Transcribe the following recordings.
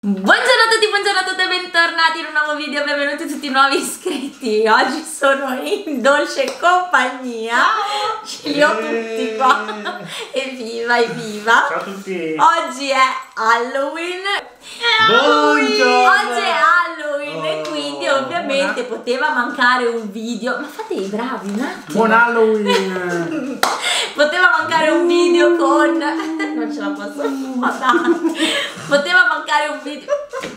Buongiorno a tutti e bentornati in un nuovo video, benvenuti tutti i nuovi iscritti. Oggi sono in dolce compagnia. Ciao. Ce li ho tutti qua. Evviva, evviva. Ciao a tutti. Oggi è Halloween. Buongiorno. Oggi è Halloween e quindi ovviamente poteva mancare un video. Ma fate i bravi un attimo. Buon Halloween. Poteva mancare un video con... non ce la posso fare. Poteva mancare un video...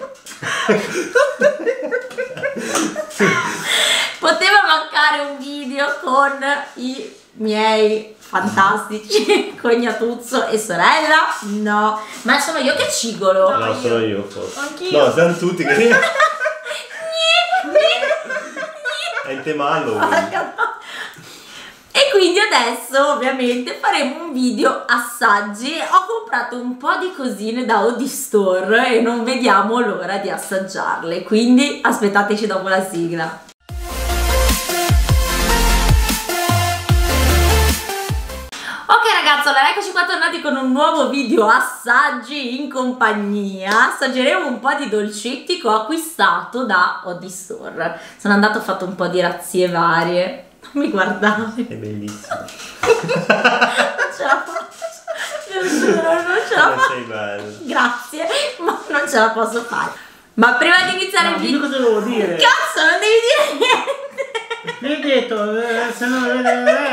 Poteva mancare un video con i miei fantastici cognatuzzo e sorella. No, ma sono io che cigolo. No, sono io forse. Anch'io. No, siamo tutti che... È in tema Halloween. E quindi adesso ovviamente faremo un video assaggi. Ho comprato un po' di cosine da Oddi Store e non vediamo l'ora di assaggiarle, quindi aspettateci dopo la sigla. Ok ragazzi, allora eccoci qua tornati con un nuovo video assaggi in compagnia. Assaggeremo un po' di dolcetti che ho acquistato da Oddi Store. Sono andato, ho fatto un po' di razzie varie. Non mi guardare. È bellissimo. Non ce la faccio. Non ce la faccio. Sei bello. Grazie, ma non ce la posso fare. Ma prima di iniziare il video... cosa devo dire? Cazzo, non devi dire niente. Mi hai detto, se no...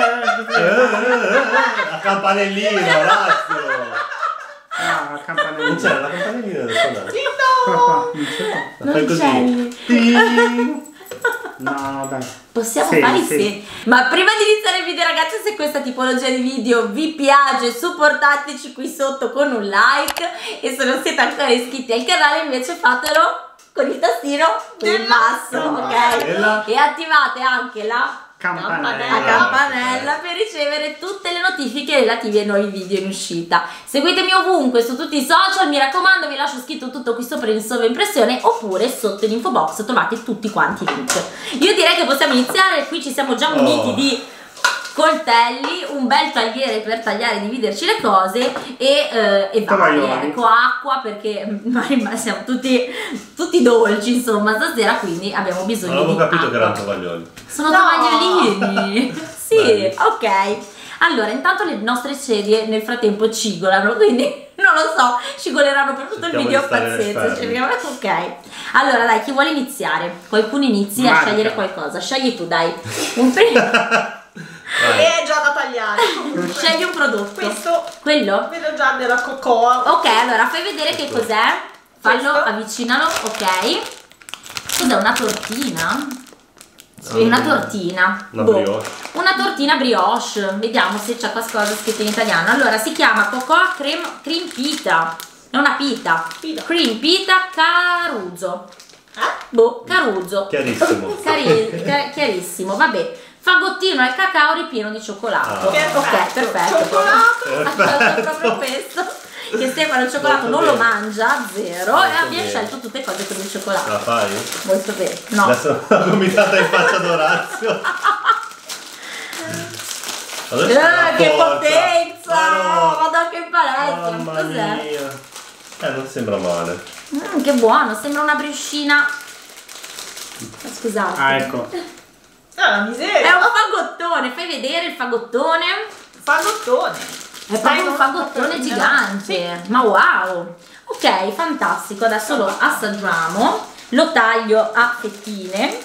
La campanellina, razzo. Ah, la campanellina. Non c'era la campanellina da suonare. Qua, non c'è qua. La fai Non così. c'è. No, dai. Possiamo Sì, fare sì. sì. Ma prima di iniziare il video ragazzi, se questa tipologia di video vi piace, supportateci qui sotto con un like. E se non siete ancora iscritti al canale invece fatelo con il tastino in basso, ok? E attivate anche la campanella per ricevere tutte le notifiche relative ai nuovi video in uscita. Seguitemi ovunque su tutti i social, mi raccomando, vi lascio scritto tutto qui sopra in sovraimpressione oppure sotto in info box trovate tutti quanti i link. Io direi che possiamo iniziare, qui ci siamo già muniti di coltelli, un bel tagliere per tagliare e dividerci le cose e varie, ecco, acqua perché siamo tutti dolci insomma stasera, quindi abbiamo bisogno di acqua. Non avevo capito che erano tovaglioli. Sono tovagliolini. Sì, belli. Ok. Allora, intanto le nostre sedie nel frattempo cigolano, quindi non lo so, cigoleranno per tutto il video, pazienza. Ok. Allora, dai, chi vuole iniziare? Qualcuno inizi a scegliere qualcosa. Scegli tu, dai. Un primo. È già da tagliare. Scegli un prodotto. Questo quello? vedo già della cocoa. Ok, allora fai vedere che cos'è. Fallo, avvicinalo, ok. Cos'è, una tortina? Sì, una tortina. Una brioche. Una tortina brioche. Vediamo se c'è qualcosa scritto in italiano. Allora si chiama cocoa cream pita. È una pita. Cream pita Caruso. Boh, Caruso. Chiarissimo. Chiarissimo, vabbè. Fagottino al cacao ripieno di cioccolato. Ok, perfetto. Cioccolato. Proprio questo. Che Stefano il cioccolato non lo mangia, zero. Molto e abbiamo bene. scelto tutte cose con il cioccolato. La fai? Molto bene. No. Adesso la gomitata in faccia d'Orazio. Che potenza! Oh, Vado che palestra. mamma Cos'è? mia. Non sembra male. Che buono, sembra una briochina. Scusate. Ah, ecco. La È miseria. un fagottone, fai vedere il fagottone. Fagottone. È proprio un fagottone gigante. Ma wow. Ok, fantastico. Adesso lo assaggiamo. Lo taglio a fettine.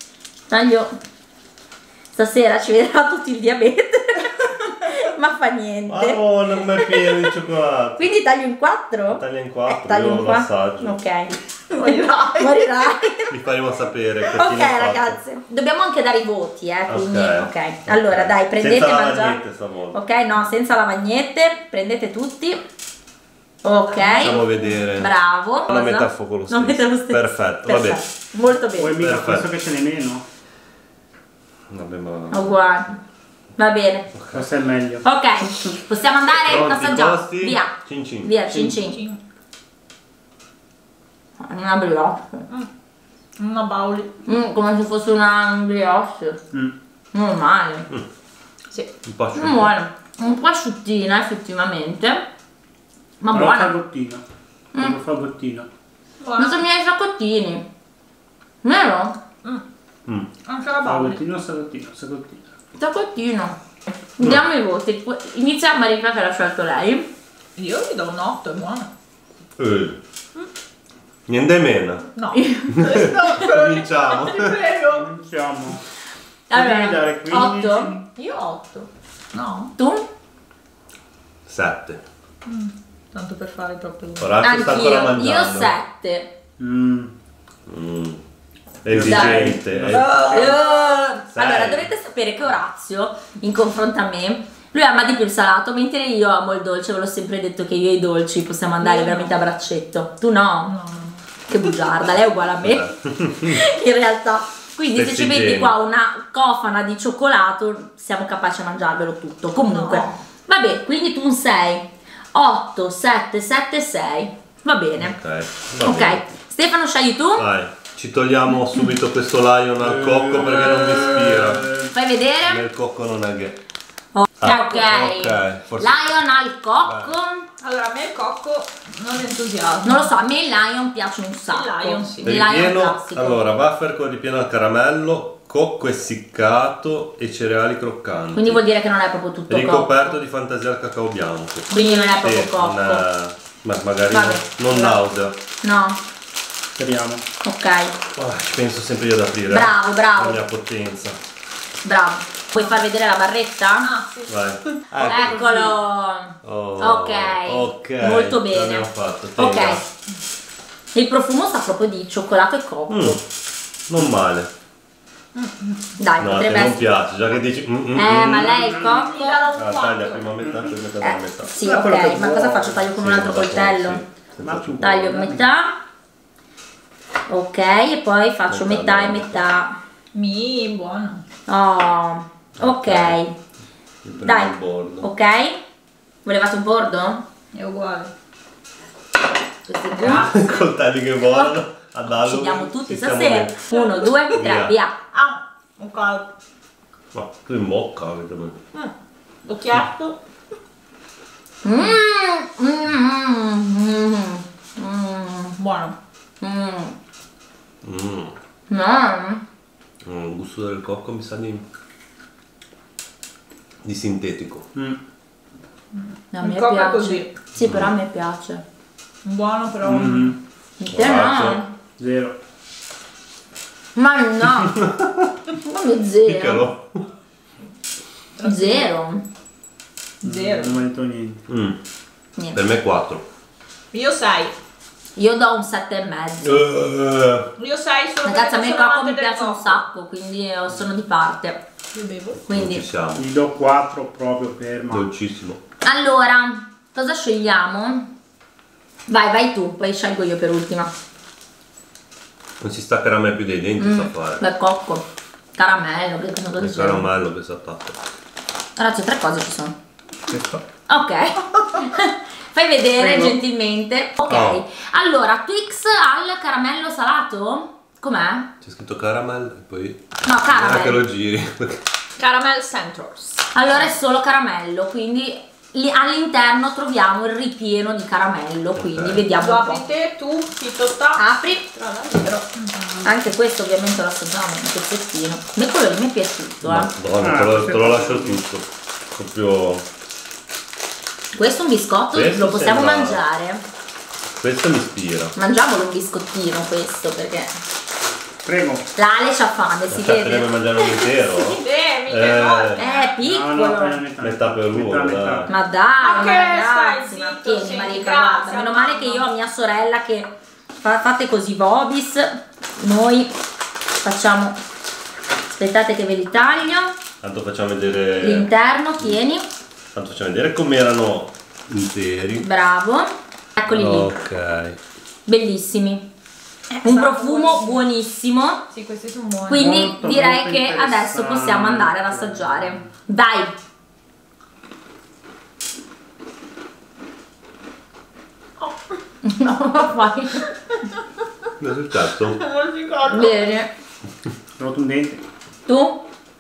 Stasera ci vedrà tutti il diabete. Ma fa niente. Madonna, com'è pieno di cioccolato. Quindi taglio in 4? Taglia in 4, taglio in un 4. assaggio. Ok. Morirai. Vi faremo sapere. Ok ragazzi, dobbiamo anche dare i voti, quindi ok. Allora Ok. dai, prendete Senza mangiate. lavagnette stavolta. Ok, no, senza lavagnette, prendete tutti. Ok. Facciamo vedere. Bravo. Non mette a fuoco lo stesso. Non mette lo stesso. Perfetto, va bene. Molto Poi bene. mica Perfetto. questo che ce n'è meno. Vabbè, ma... Uguale. Va bene. Questo è meglio. Ok, possiamo andare? Pronti, Assaggiamo. posti? Via. Cin cin. Via, cin cin. Una brioche. Una bauli. Come se fosse una brioche. Normale. Sì. Un po' asciutto. Buono. Un po' asciuttina effettivamente. Ma Una buona. fagottino. Come fagottino. Non sono i miei saccottini. Vero? Anche la Bauli. Salottino. Saccottino. Diamo i voti. Inizia Marica che l'ha scelto lei. Io gli do un 8, è buono. Niente meno. No. Cominciamo. Ti prego. Cominciamo. Allora, Devi dare 15. 8. Io 8. No. Tu? 7. Tanto per fare troppe cose. Orazio sta ancora Anch'io. Io mangiando. 7. Esigente. Allora, dovete sapere che Orazio, in confronto a me, lui ama di più il salato, mentre io amo il dolce. Ve l'ho sempre detto che io e i dolci possiamo andare veramente a braccetto. Tu no? No. Che bugiarda, lei è uguale a me. In realtà. Quindi se ci metti qua una cofana di cioccolato, siamo capaci a mangiarvelo tutto. Comunque, No. vabbè, quindi tu un 6. 8, 7, 7, 6. Va bene. Ok. Stefano, scegli tu? Vai, ci togliamo subito questo lion al cocco perché non mi ispira. Fai vedere. Nel cocco non è che. Ok. ok, forse- Lion al cocco. Allora, a me il cocco non entusiasma. Non lo so, a me il Lion piace un sacco. Il Lion sì. Il Lion Ripieno, classico. allora, wafer con ripieno al caramello, cocco essiccato e cereali croccanti. Quindi vuol dire che non è proprio tutto ricoperto cocco. di fantasia al cacao bianco. Quindi non è proprio Sì, cocco. non è- ma magari Vabbè. non nausea. No. Speriamo. Ok. Ci penso sempre io ad aprire. Bravo, bravo. La mia potenza. Bravo. Puoi far vedere la barretta? Ah, sì. Vai. Eccolo. Oh, Ok. Molto bene. L'abbiamo fatto. Ok. tenga. Il profumo sa proprio di cioccolato e cocco. Non male. Dai, No, te potrebbe non essere. piace, già che dici. Ma lei il cocco? Taglia prima metà, poi metà dalla metà. Sì, Ma quello ok, che ma vuoi. cosa faccio? Taglio con un altro Sì, coltello? sì, senza Ma zucchero. Taglio metà. Ok, e poi faccio metà e metà. Buono. Oh, ok. Io prendo Dai. il bordo. Ok. Volevate un bordo? È uguale. Questi due. Coltelli che volano. Ad Halloween Ci diamo tutti ci stiamo stasera. lì. 1, 2, 3, Via. via. Ah, un caldo. Ma tu in bocca avete Occhiato. Buono. No. Il gusto del cocco mi sa di sintetico. A me Il cocco è piace. così. Sì, però a me piace. Buono però. Te no. 0. Ma no. Come zero? Piccolo. Zero. Zero. Non mi ha detto niente. Niente. Per me 4. Io 6. Io do un 7,5. Io 6 solo Ragazzi, a me il perché sono cocco mi amante del piace un cocco. sacco, quindi sono di parte. Io bevo. Non ci Quindi, siamo. Gli do 4 proprio per ma. Dolcissimo. allora, cosa scegliamo? Vai tu, poi scelgo io per ultima. Non si staccherà mai più dai denti, sa fare. Bel cocco, caramello, che cosa Il dicevo? caramello che sa fatto. Ragazzi, 3 cose ci sono. Questo. Ok. Fai vedere Prego. gentilmente. Ok. Oh. Allora, Twix al caramello salato? Com'è? C'è scritto caramello e poi. No, Che caramel. lo giri. Caramel Centros. Allora è solo caramello, quindi lì all'interno troviamo il ripieno di caramello, quindi Ok. vediamo Lo un apri po'. te, tu, Fito sta. Apri. Tra l'altro. Anche questo ovviamente lo assaggiamo un pezzettino. A me quello lì mi è piaciuto, Madonna, te lo lascio tutto. Proprio. Questo è un biscotto, Questo lo possiamo sembra- mangiare. Questo mi ispira. Mangiamolo un biscottino questo, perché Prego. l'Ale c'ha fame, si Deve vede. mangiare un intero? Mica enorme. È piccolo. No, appena metà. Metà per uno, dai. Ma dai, Ma ma che ragazzi, stai ma zitto, tieni sì, Marica, grazie, guarda, meno male che io mamma. ho mia sorella che fate così Vobis, noi facciamo, aspettate che ve li taglio, Tanto facciamo vedere. l'interno, tieni, Tanto facciamo vedere com'erano interi. bravo, eccoli lì, Ok. bellissimi, un profumo buonissimo, Sì, questi sono buoni. quindi Molto, direi molto che adesso interessante. possiamo andare ad assaggiare, dai! No, fai. Cosa è successo? Non lo ricordo. Bene. Trovato un dente. Tu?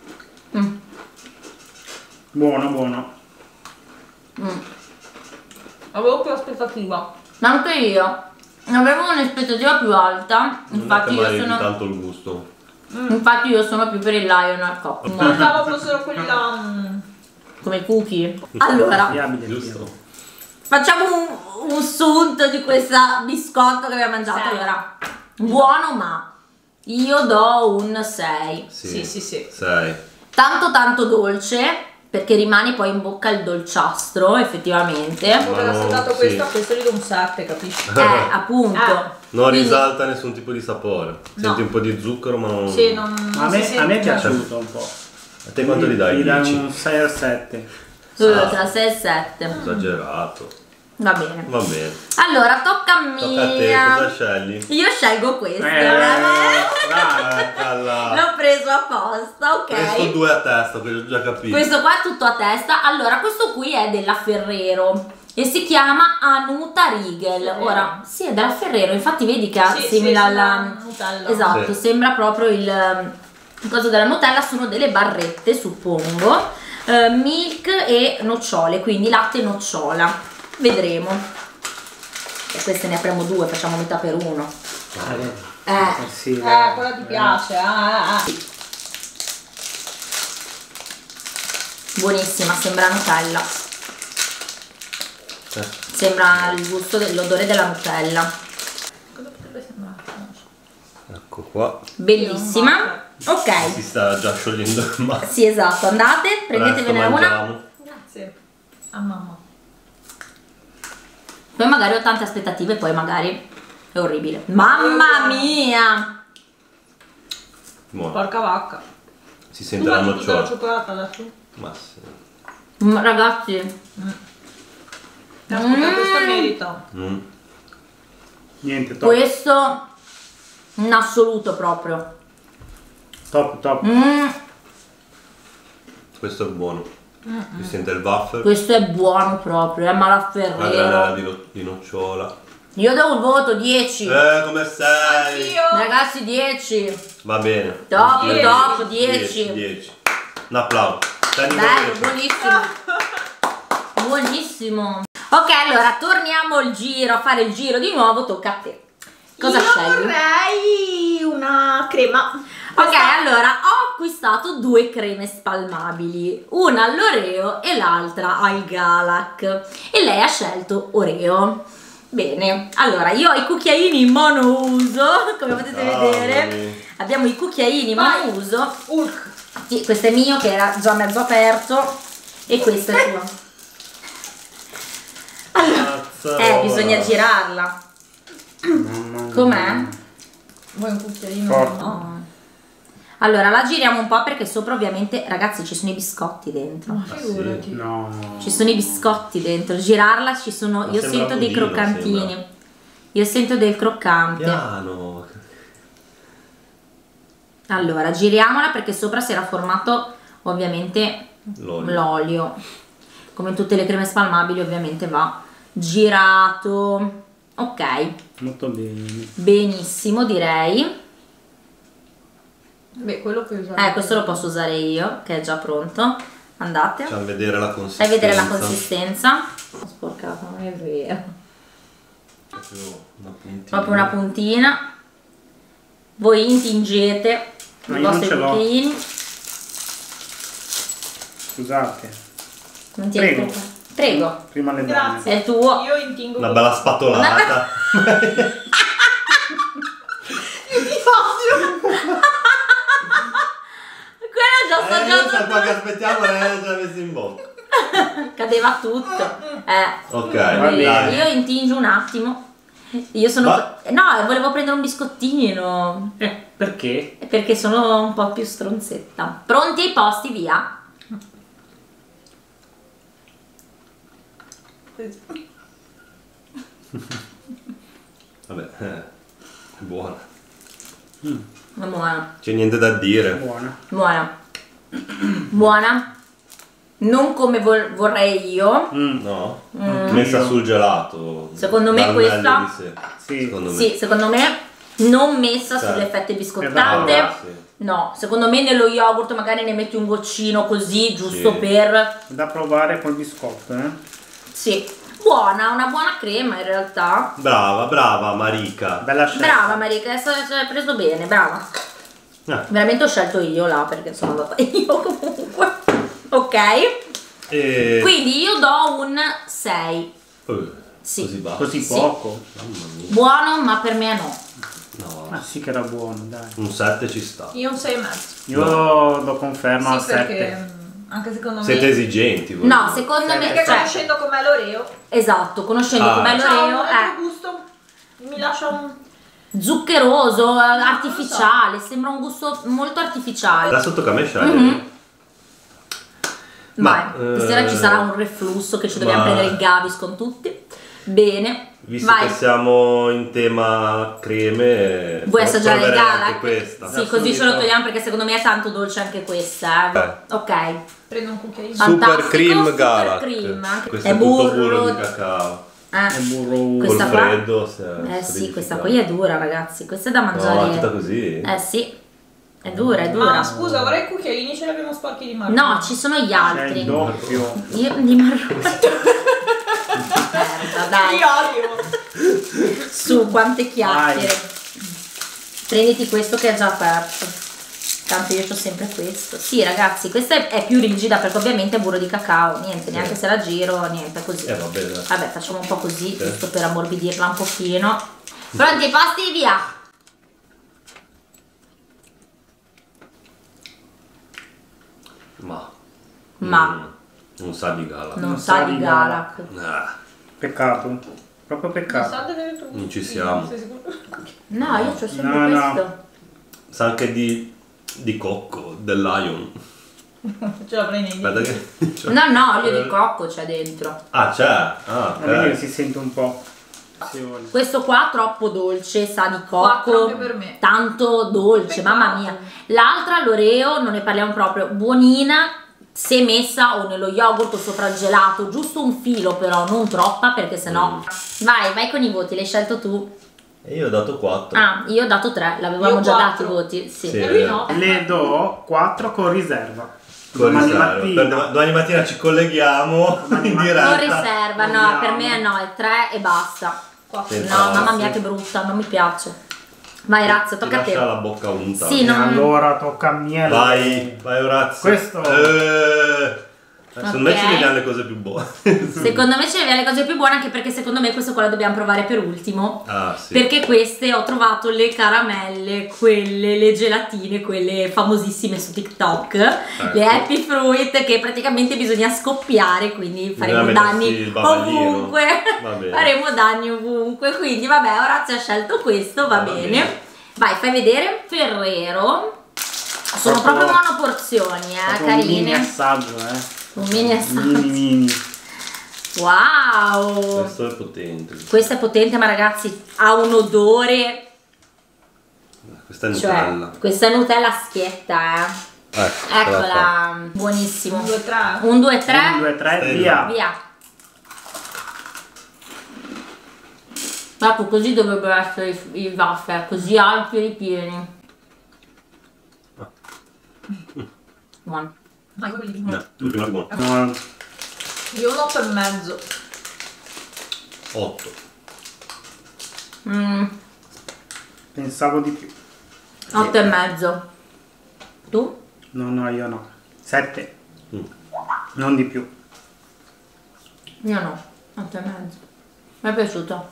Buono, buono. Avevo più aspettativa. Ma anche io. avevo un'aspettativa più alta, infatti non è che io sono tanto il gusto. infatti io sono più per il Lionel Cock. Pensavo fossero quelli là. Come i cookie. Allora, Fiabile, Giusto. facciamo un sunto di questa biscotto che abbiamo mangiato. Sei. Allora, buono, ma io do un 6. Sì. 6. Tanto dolce, perché rimane poi in bocca il dolciastro, effettivamente. Se Ma avessi no, dato sì. questo, a questo gli do un 7, capisci? Appunto. Non Quindi- risalta nessun tipo di sapore. Senti un po' di zucchero, ma non. Sì, non A si me, sente. a me è piaciuto un po'. A te quanto gli dai? Gli dai 10? un 6 o 7. Tra 6 e 7. Esagerato. Va bene. Va bene. Allora, tocca a me. Tocca a te, cosa scegli? Io scelgo questo. Eccola. L'ho preso apposta, ok. Questo 2 a testa, quello ho già capito. Questo qua è tutto a testa. Allora, questo qui è della Ferrero e si chiama Anuta Riegel. Ora, sì, è della Ferrero, infatti vedi che Sì, simile sì, alla Nutella. esatto, Sì. sembra proprio il coso della Nutella, sono delle barrette, suppongo. Milk e nocciole, quindi latte e nocciola. Vedremo. E queste ne apriamo due, facciamo metà per uno. Sì, Quella ti piace. Buonissima, sembra Nutella. Sembra il gusto dell'odore della Nutella. Cosa potrebbe sembrare? Non so. Ecco qua. Bellissima. Ok. Si sta già sciogliendo il mare. Sì, esatto, andate, prendetevene una. Grazie. A mamma. Poi magari ho tante aspettative, poi magari è orribile. Mamma mia! Buono. Porca vacca. Si Tu sente la mangi tutta la nocciola. cioccolata adesso? Ma sì. Ragazzi, Questo merita. Niente, top. questo in assoluto proprio. Top. Questo è buono. Si sente il waffle. Questo è buono proprio, ma la La Ferrero. granella di nocciola. Io do un voto 10. Come sei? Anch'io. Ragazzi, 10. Va bene. Top, 10. top, 10. 10. Un applauso. Prendi Bello, due. buonissimo. Buonissimo. Ok, allora torniamo il giro, a fare il giro di nuovo, tocca a te. Cosa Io scegli? vorrei una crema. Ok, allora ho acquistato due creme spalmabili, una all'Oreo e l'altra al Galac, e lei ha scelto Oreo. Bene, allora io ho i cucchiaini in monouso, come potete vedere. Abbiamo i cucchiaini in Vai. monouso. Hulk. Sì, questo è mio che era già mezzo aperto e questo è tuo. Allora, bisogna girarla. Com'è? Vuoi un cucchiaino? Forte. No. Allora la giriamo un po' perché sopra ovviamente, ragazzi, ci sono i biscotti dentro. Figurati. No. Ci sono i biscotti dentro, girarla ci sono, Ma io sembra sento dei budino, croccantini. sembra. Io sento del croccante. Piano. Allora, giriamola perché sopra si era formato ovviamente L'olio. l'olio. Come tutte le creme spalmabili ovviamente va girato. Ok, Molto bene. benissimo direi. Beh, quello che usare. Questo lo posso usare io, che è già pronto. Andate. Facciamo vedere la Fai consistenza. vedere la consistenza. Ho sporcato, non è vero. Proprio una puntina. Voi intingete Ma i io non vostri ce l'ho. cucchiaini. Scusate. Non ti Prego. è- Prego, Prima le donne. Grazie. è tuo. Io intingo. Una bella spatolata. Quella già assaggiato qua che aspettiamo lei già messa in bocca. cadeva tutto. Ok, Va bene. dai. Io intingio un attimo. Io sono. Ma- No, volevo prendere un biscottino. Perché? Perché sono un po' più stronzetta. Pronti ai posti, via. Vabbè, è buona. Ma buona. C'è niente da dire. Buona. Buona. Buona. Non come vorrei io. No? Messa sul gelato. Secondo me Dal meglio questa- di sé. Sì. Secondo me. Sì, secondo me non messa Sì. sulle fette Ah, biscottate. sì. No, secondo me nello yogurt magari ne metti un goccino così, giusto Sì. per. Da provare col biscotto, eh? Sì. buona, una buona crema in realtà. Brava, brava Marica. Bella scelta. Brava Marica, hai preso bene, brava. Veramente ho scelto io là perché sono andata io comunque. Ok. Quindi io do un 6. Sì. Così va. Così Sì. poco. Mamma mia. Buono, ma per me no. No. Ma sì che era buono, dai. Un 7 ci sta. Io un 6,5. Io lo confermo a Sì, 7. perché anche secondo me. Siete esigenti voi. No, secondo me Perché cioè, conoscendo com'è l'Oreo, esatto, conoscendo Ah. com'è c'ha l'Oreo un è altro gusto. Mi lascia un. zuccheroso, artificiale, sembra un gusto molto artificiale. Da sotto che a me sceglie. Mhm. Ma, Vai, stasera ci sarà un reflusso che ci dobbiamo ma- prendere il Gavis con tutti. Bene, Visto vai. che siamo in tema creme, Vuoi assaggiare il proverei Galac? anche questa. Sì, così ce lo Subito. togliamo perché secondo me è tanto dolce anche questa. Ok. Prendo un cucchiaino. Ah. Super Fantastico, cream super Galac. cream, anche- Questo è è tutto burro. burro di cacao. E burro. Col Questa qua- freddo. Sì, questa qui è dura, ragazzi. Questa è da mangiare. No, tutta così. Sì, è dura, è dura. Ah, scusa, vorrei i cucchiaini, ce li abbiamo sporchi di marmo. No, ci sono gli C'è il altri. doppio. Io di marrone. Merda, dai. Io odio. Su, quante chiacchiere. Vai. Prenditi questo che è già aperto. Tanto io ho sempre questo. Sì, ragazzi, questa è più rigida perché ovviamente è burro di cacao. Niente, neanche se la giro, niente, così. Vabbè, dai. Vabbè, facciamo un po' così, Sì. giusto per ammorbidirla un pochino. Pronti, pasti, via! Ma non sa di Galac. non sa di Galac. Ah, Peccato. Proprio Non peccato. sa di avere tu. Non ci siamo. Sei sicuro? No, io ho sempre No, no. questo. sa anche di cocco, del Lion. Ce la prendi. Aspetta che... No, no, olio di cocco c'è dentro. Ah, c'è. Ah, Vedi che ok. si sente un po'. Questo qua troppo dolce, sa di Quattro cocco, anche per me. tanto dolce, Peccato. mamma mia. L'altra, l'Oreo, non ne parliamo proprio, buonina, se messa o nello yogurt o sopra il gelato, giusto un filo però, non troppa perché sennò... Vai con i voti, l'hai scelto tu. E io ho dato 4. Ah, io ho dato 3, l'avevamo Io già dati i 4. voti, sì. Sì. E lui no. Le do 4 con riserva. Con Domani riserva. mattina. Per domani mattina ci colleghiamo Domani in mattina. diretta. Con riserva, no, per me no, è 3 e basta. Quattro. Senza- No, mamma mia sì. che brutta, non mi piace. Vai Razzo, Ti tocca a lascia te. la bocca unta. Sì, no. Allora tocca a me. Vai Orazio. Questo- Secondo me Ok. ci vediamo le cose più buone. Secondo me ce ne abbiamo le cose più buone, anche perché secondo me questo qua lo dobbiamo provare per ultimo. Ah, sì. Perché queste ho trovato le caramelle, quelle, le gelatine, quelle famosissime su TikTok, le Happy Fruit che praticamente bisogna scoppiare, quindi faremo Bisogna mettersi danni il bavaglino. ovunque. Va bene. Faremo danni ovunque, quindi vabbè, Orazio ha scelto questo, va Va bene. bene. Vai, fai vedere. Ferrero. Sono proprio monoporzioni, Proprio un mini carine. assaggio, Un mini assaggio. Mini. Wow! Questo è potente. Questo è potente, ma ragazzi, ha un odore. Questa è Cioè, Nutella. questa è Nutella schietta, Ecco, te la fa. Eccola, buonissimo. 1, 2, 3. 1, 2, 3, 1, 2, 3, Stella. via. via. Proprio così dovrebbero essere i wafer, così alti e ripieni. Buono. Vai, quelli. No, tu prima buono. No, Io un 8,5. 8. pensavo di più. 8 e mezzo. Tu? No, io no. 7. Mm. Non di più. Io no, 8 e mezzo. Mi è piaciuto.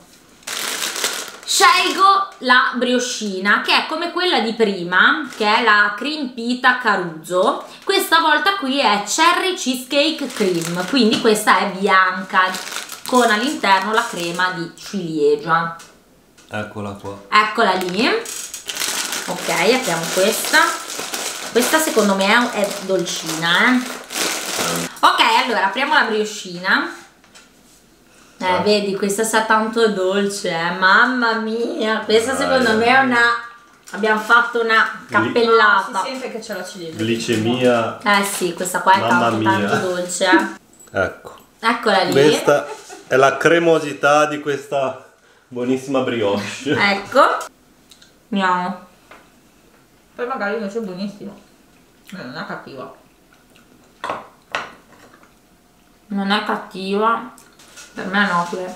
Scelgo la brioscina, che è come quella di prima, che è la cream pita Caruso. Questa volta qui è cherry cheesecake cream, quindi questa è bianca con all'interno la crema di ciliegia. Eccola qua. Eccola lì. Ok, apriamo questa. Questa secondo me è dolcina, Ok, allora apriamo la brioscina. Vedi, questa sa tanto dolce, mamma mia, questa secondo me è una... Abbiamo fatto una Si cappellata. sente che c'è la ciliegia. Glicemia. Sì, questa qua è Mamma tanto mia. tanto dolce. Ecco. Eccola lì. Questa è la cremosità di questa buonissima brioche. Ecco. Andiamo. Poi magari invece è buonissimo. Non è cattiva. Non è cattiva. Per me no, quella.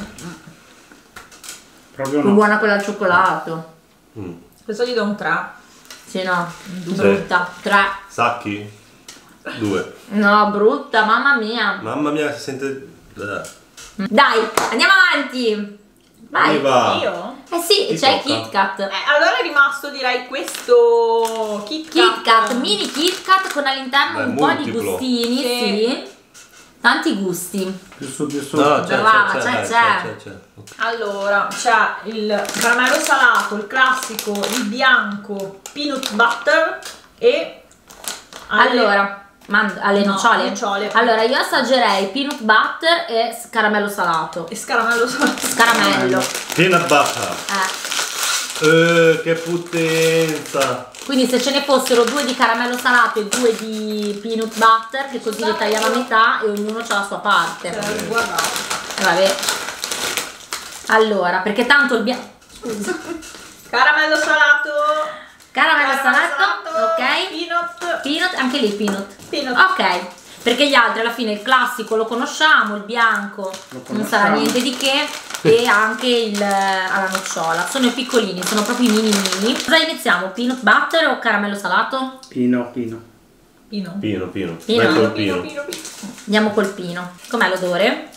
Proprio Più no. buona quella al cioccolato. Questo gli do un 3. Sì, no, brutta. 3. Sacchi? 2. No, brutta, mamma mia. Mamma mia, si sente... Dai, andiamo avanti. Vai. va. Io? Eh sì, Ti c'è il tocca. Kit Kat. Allora è rimasto direi questo Kit Kit Kat, mini Kit Kat con all'interno Beh, un po' di multiplo. gustini, sì. Tanti gusti. Più su, più su. No, Brava, c'è. Ok. Allora, c'è il caramello salato, il classico, il bianco, peanut butter e... Allora, alle No, nocciole? nocciole. Allora, io assaggerei peanut butter e caramello salato. E scaramello salato. Caramello. Peanut butter. Che potenza. Quindi se ce ne fossero 2 di caramello salato e 2 di peanut butter, che così li tagliamo a metà e ognuno ha la sua parte. Guardate. Vabbè. Allora, perché tanto il bianco... Scusa. Caramello salato. Caramello salato, ok. Peanut. Peanut, anche lì peanut. Peanut. Ok, perché gli altri alla fine il classico lo conosciamo, il bianco non sarà niente di che e anche alla nocciola. Sono piccolini, sono proprio mini mini. Cosa iniziamo? Peanut butter o caramello salato? Pino. Pino. Pino. Pino. Vai col pino. Andiamo col pino. Com'è l'odore?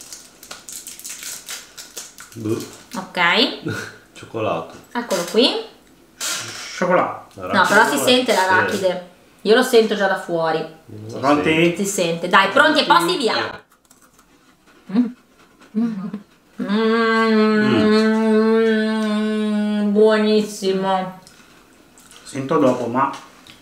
Buh. Ok, Cioccolato. eccolo qui. Cioccolato. No, però si sente l'arachide. Io lo sento già da fuori. Pronti? Si sente. Dai, pronti e posti, via. Buonissimo. Sento dopo, ma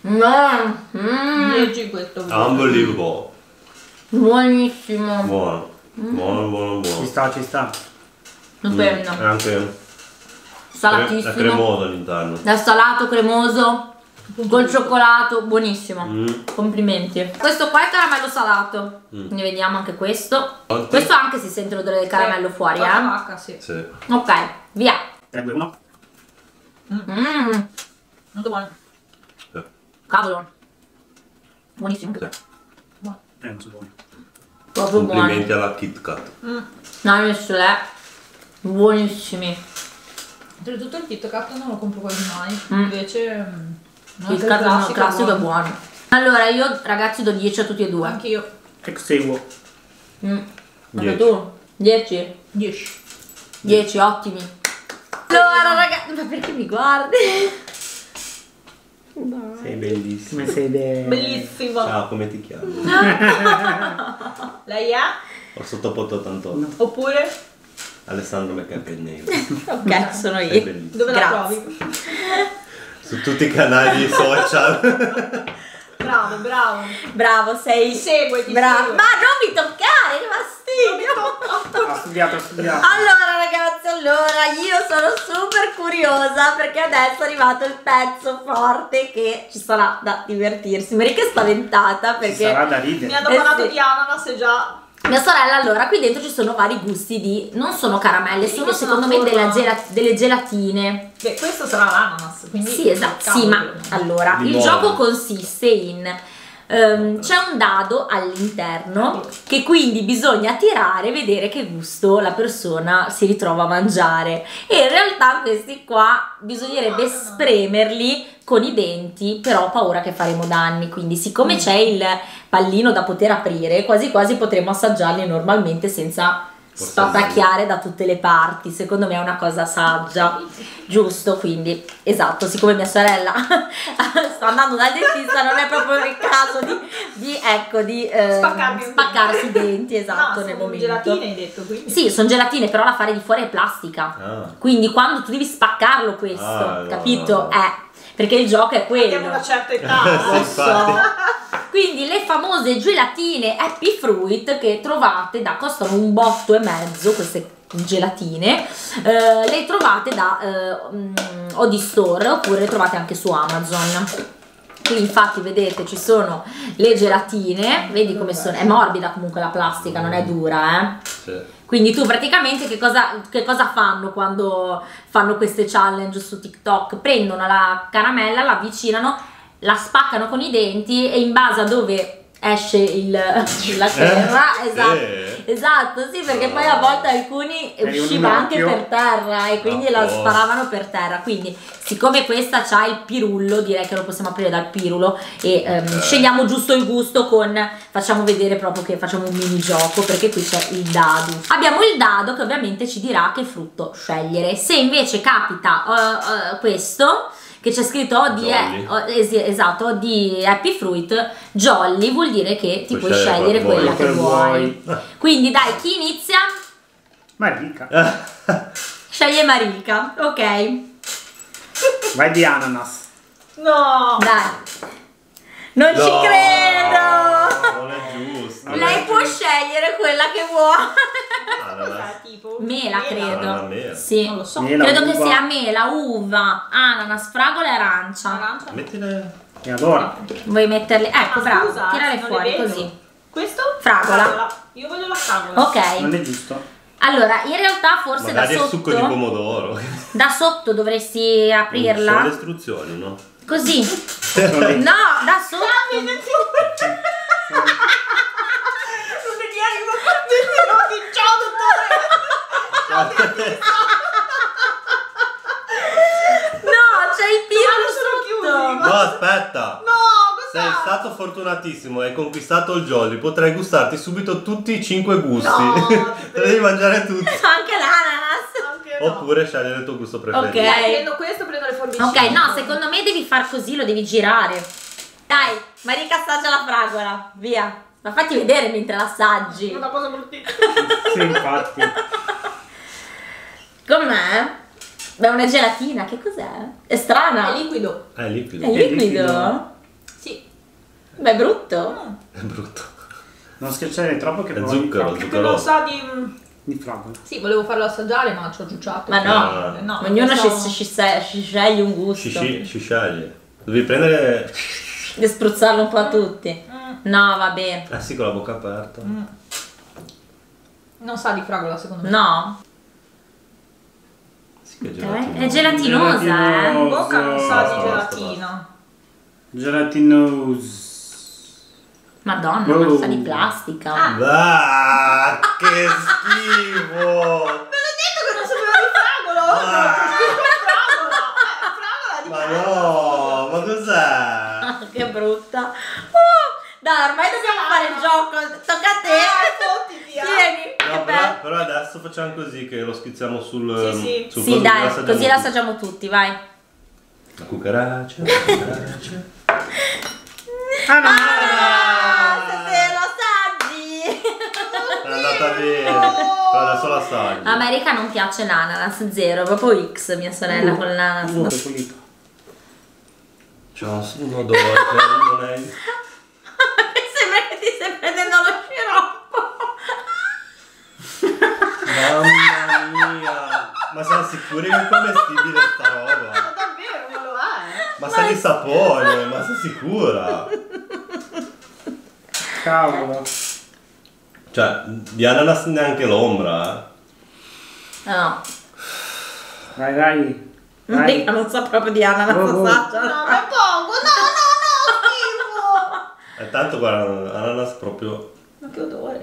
Leggi questo. Unbelievable. Buonissimo. Buono. Buono. ci sta. Stupendo. E anche è Salatissimo. cremoso all'interno. Dal salato cremoso col cioccolato, buonissimo. Complimenti. Questo qua è caramello salato. Ne vediamo anche questo. Quanti? Questo anche si sente l'odore del caramello fuori, eh. Sì. Sì. Ok, via. 3, 2, 1. Molto buono. Cavolo. Buonissimo. Non so buono. Proprio buono. Complimenti alla Kit Kat. No, Nestlé. Buonissimi. Oltretutto il Kit Kat non lo compro quasi mai. Invece Il classico è buono. Allora, io ragazzi do 10 a tutti e due. Anche io. Ex equo. Anche 10. tu? 10? 10. 10, ottimi. Allora ragazzi, ma perché mi guardi? Sei bellissima. Sei Bellissimo. Ciao, come ti chiami? Lei è? Ho sottoposto 88. Oppure? Alessandro Meccapennero. Ok, sono Sei io. bellissimo. Dove la Grazie. trovi? Su tutti i canali social. Bravo. Bravo, sei. Ti segue, ti Bravo. segue. Ma non mi toccare, che fastidio. Ha studiato. Allora ragazzi, io sono super curiosa perché adesso è arrivato il pezzo forte che ci sarà da divertirsi. Marica è spaventata Ci perché sarà da Mi ridere. hanno parlato sì. di ananas e già. mia sorella, allora, qui dentro ci sono vari gusti di... non sono caramelle, Sì, sono sono secondo me forma- delle gelatine. Beh, questo sarà l'ananas, quindi. Sì, esatto, sì, ma allora, il Limone. gioco consiste in... c'è un dado all'interno che quindi bisogna tirare e vedere che gusto la persona si ritrova a mangiare, e in realtà questi qua bisognerebbe spremerli con i denti, però ho paura che faremo danni, quindi siccome c'è il pallino da poter aprire, quasi quasi potremmo assaggiarli normalmente senza spatacchiare da tutte le parti. Secondo me è una cosa saggia, giusto? Quindi esatto, siccome mia sorella sta andando dal dentista, non è proprio il caso di spaccarsi i denti, esatto, nel momento. Gelatine hai detto, quindi. Sì, sono gelatine, però la fare di fuori è plastica. Quindi quando tu devi spaccarlo questo, no, capito? no. Perché il gioco è quello. Abbiamo una certa età. Sì, Lo so. infatti. Quindi le famose gelatine Happy Fruit che trovate costano $1,50 queste gelatine, le trovate da OD Store, oppure le trovate anche su Amazon. Qui infatti vedete ci sono le gelatine, vedi come sono, è morbida comunque la plastica, non è dura, Sì. Quindi tu praticamente che cosa fanno quando fanno queste challenge su TikTok? Prendono la caramella, la avvicinano, la spaccano con i denti e in base a dove esce la crema, esatto. Sì. Esatto, sì, perché poi a volte alcuni usciva anche per terra e quindi la sparavano per terra. Quindi, siccome questa c'ha il pirulo, direi che lo possiamo aprire dal pirulo e scegliamo giusto il gusto facciamo vedere proprio che facciamo un mini gioco, perché qui c'è il dado. Abbiamo il dado che ovviamente ci dirà che frutto scegliere. Se invece capita questo che c'è scritto esatto, di Happy Fruit Jolly, vuol dire che ti puoi scegliere quella che vuoi. Quindi dai, chi inizia? Marika. Sceglie Marika, ok. Vai di ananas. No! Dai, non ci credo. Non è giusto. Lei può scegliere quella che vuole. Ananas. Tipo? Mela, credo. Mela. Sì, Non lo so. Mela, credo che uva. sia mela, uva, ananas, fragola e arancia. Arancia. Mettile. E allora? Vuoi metterle? Ecco, bravo, Scusa, tirale non fuori le vedo. così. Questo? Fragola. Io voglio la fragola. Ok. Non è giusto? Allora, in realtà forse Magari da è succo di sotto, pomodoro. da sotto dovresti Sono le aprirla. istruzioni, no? Così. Sono le- No, da sotto. No, c'è il pirlo sotto. No, aspetta. Sei stato fortunatissimo, hai conquistato il Jolly, potrai gustarti subito tutti i 5 gusti. Te li devi mangiare tutti. Anche l'ananas. Oppure scegliere il tuo gusto preferito. Ok. Prendo questo, prendo le forbici. Ok, no, secondo me devi far così, lo devi girare. Dai, Marika assaggia la fragola, via. Ma fatti vedere mentre l'assaggi. Una cosa bruttissima. Sì, infatti. Com'è? Beh, una gelatina, che cos'è? È strana. È liquido. È liquido. È liquido? Sì. Beh, è brutto. È brutto. Non schiacciare troppo che È poi zucchero, Che zucchero. non sa di... di fragola. Sì, volevo farlo assaggiare, ma ci ho giucciato. Ma no, No, ognuno questo- si sceglie un gusto. Si sceglie. Devi prendere. E spruzzarlo un po' a tutti. No, vabbè. Ah sì, con la bocca aperta. Non sa di fragola, secondo me. No. Sì, che gelatino. È gelatinosa, Gelatinoso. In bocca non sa di Basta, gelatina. Gelatinoso. Madonna, Oh. ma sa di plastica. Ah, che schifo! Ve l'ho detto che non sapeva di fragola! Ah. Fragola di Ma no, ma cos'è? Che brutta. Dai, ormai dobbiamo fare il gioco. Tocca a te. Tieni. Che No, bello. però adesso facciamo così che lo schizziamo sul. Sì. sul Sì, coso, dai, l'assaggiamo così tutti. l'assaggiamo tutti, vai. La cucaraccia, la cucaraccia. Ah, se lo assaggi. È andata bene. Però adesso l'assaggi. A America non piace l'ananas, zero, proprio X, mia sorella con l'ananas. Molto pulito. C'è un odore che non è. Sembra che ti stai prendendo lo sciroppo. Mamma mia. Ma siamo sicuri che è commestibile sta roba? Davvero, non lo è? Ma sa di sapone, ma sei sicura? Cavolo. Cioè, di ananas neanche l'ombra, No, Vai, dai. Vai. non so proprio di ananas, Oh, oh. assaggia. No, ma poco, no, schifo! E tanto guarda, ananas proprio. Ma che odore?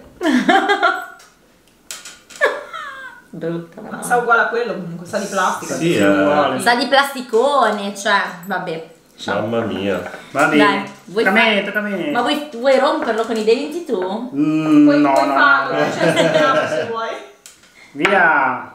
Brutta, Ma no. sa uguale a quello, comunque sa di plastica. Sì, uguale. Sa di plasticone, cioè, vabbè. Mamma mia. Va Dai, bene. vuoi Tocca a me, fare- tocca a me. Ma vuoi romperlo con i denti tu? Puoi No, no, farlo, no. cioè sentiamo se vuoi. Via.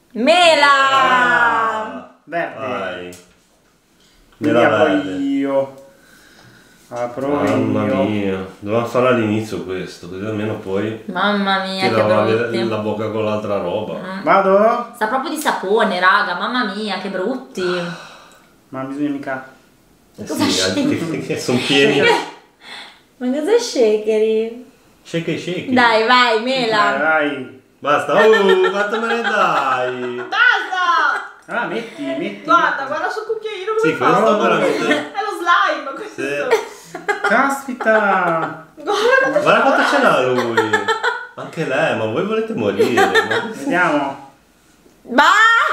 Mela! Verde. Vai. Via Nella poi verde. io. Apro Mamma io. mia. Dovevamo farlo all'inizio questo, così almeno poi Mamma mia, ti che lavavi brutti. la bocca con l'altra roba. Vado? Sa proprio di sapone, raga, mamma mia, che brutti. Ma bisogna mica. Cosa scegli? Che sono pieni. Ma cosa shakeri? Shake shake. Dai, vai, Vai, mela. vai. Basta. Oh, quanto me ne dai? Basta! Ah, metti. Guarda sul cucchiaino come Sì, fa. questo No, veramente. È lo slime questo. Sì. Caspita. Guarda. Guarda quanto ce n'ha lui. Anche lei, ma voi volete morire. Ma... Vediamo. Ma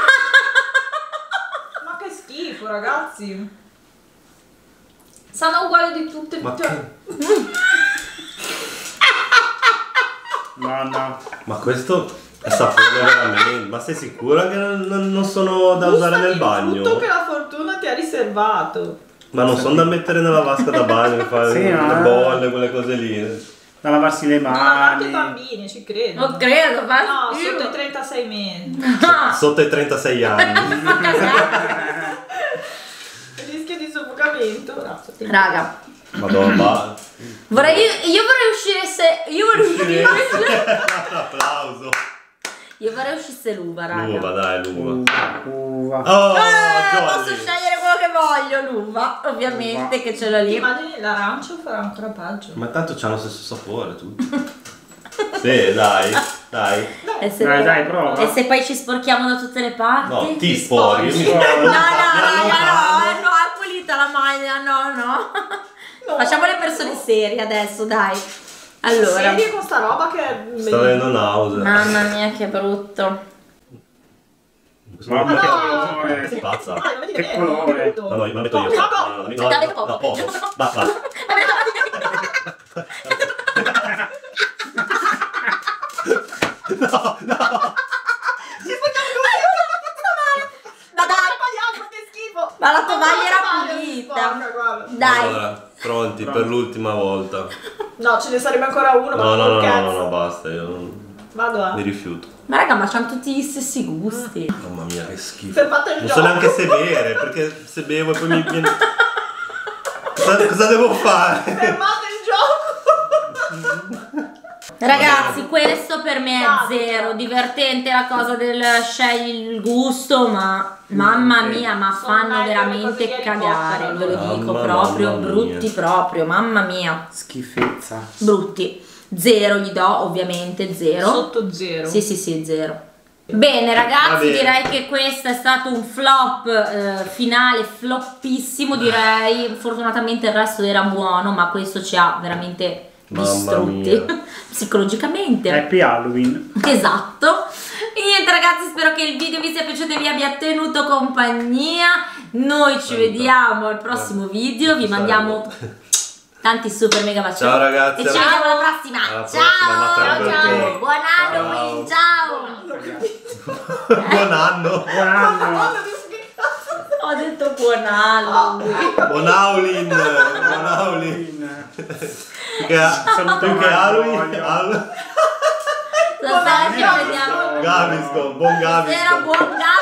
Ma che schifo, ragazzi. Sanno uguali di tutte. Ma cioè, che... No. Ma questo è sapone veramente. Ma sei sicura che non sono da usare nel bagno? Tutto che la fortuna ti ha riservato. Ma non sono da mettere nella vasca da bagno per fare Sì, le ma- bolle, quelle cose lì. Da lavarsi le Non lavate i mani. bambini, ci credo. Non credo, ma No, sotto i 36 mesi. Sotto i 36 anni. Rischio di soffocamento. No, Raga, Madonna. io vorrei uscire se... Io vorrei uscire... Un applauso. Io vorrei uscisse l'uva, raga. L'uva, dai, l'uva. Uva. Oh, Posso Jolly. scegliere quello che voglio, l'uva, ovviamente, Uva. che ce l'ho lì. Immagini l'arancio farà ancora peggio. Ma tanto c'hanno lo stesso sapore tutti. Sì, dai. E se, Dai, prova. e se poi ci sporchiamo da tutte le parti? No, ti spori. sporchi. No, Mi raga, no, è pulita la maglia, no. Facciamo le persone serie adesso, dai. Allora, Serie con sta roba che... Sta avendo nausea. mamma mia, che brutto. Mamma che No. colore. Sei pazza. Ah, non vedi Che bene, colore. tutto. No, me la metto io. No, No, posso. Va. Ma dai, Sbagliato, che schifo. ma la tovaglia era Guarda, pulita. guarda, guarda. Dai. Allora, pronti per l'ultima volta. No, ce ne sarebbe ancora uno, ma No, che cazzo. no, basta, io Vado mi a... rifiuto. Ma raga, ma c'hanno tutti gli stessi gusti. Mamma mia, che schifo. Fermate il Non gioco. so neanche se bere, perché se bevo e poi mi viene... Cosa devo fare? Fermate il gioco. Ragazzi, questo per me è Basta. zero. Divertente la cosa del scegli il gusto, ma mamma mia, ma Sono fanno meglio le veramente cose di Harry cagare. Potter, Ve lo allora. dico Mamma proprio, mia. brutti proprio, mamma mia. Schifezza. Brutti. Zero gli do, ovviamente, zero. Sotto zero. Sì, zero. Bene Va ragazzi, bene. direi che questo è stato un flop finale, floppissimo direi. Fortunatamente il resto era buono, ma questo ci ha veramente Mamma distrutti mia. psicologicamente. Happy Halloween. Esatto. E niente ragazzi, spero che il video vi sia piaciuto e vi abbia tenuto compagnia. Noi ci vediamo al prossimo video, vi mandiamo tanti super mega bacioni. Ciao, ragazzi. E ci vediamo alla prossima. Alla Ciao, prossima, ma tra un ciao. po'. Buon Halloween, ciao. Buon anno. Buon anno. Ho detto buon Halloween. Buon Halloween. Buon Halloween. Più che Halloween. Stasera ci vediamo. Gaviscon, buon Gaviscon. Stasera buon Halloween.